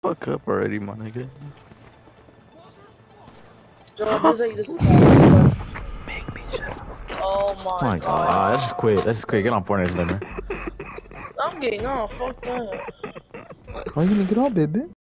fuck up already, my nigga. Joe, this ain't just Make me shut up. oh my god. Let's just quit. Let's just quit. Get on Fortnite, man. I'm getting off, fuck that. Why you gonna get on, baby?